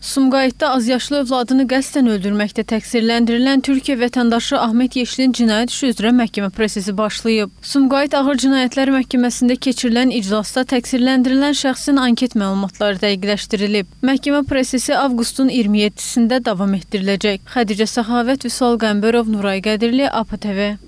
Sumqayıtda azyaşlı övladını qəsdən öldürməkdə təqsirləndirilən Türkiyə vətəndaşı Ahmet Yeşilin cinayət işi üzrə məhkəmə prosesi başlayıb. Sumqayıt Ağır Cinayətlər Məhkəməsində keçirilən iclasda təqsirləndirilən şəxsin anket məlumatları dəqiqləşdirilib. Məhkəmə prosesi avqustun 27-sində davam etdiriləcək. Xədicə Səxavət, Vüsal Qəmbərov, Nuray Qədirli, APA TV.